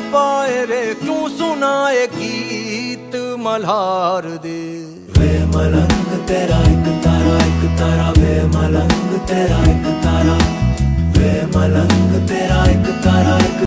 पाए रे, क्यों सुनाए गीत मल्हार दे। वे मलंग तेरा एक तारा, वे मलंग तेरा एक तारा, वे मलंग तेरा एक तारा।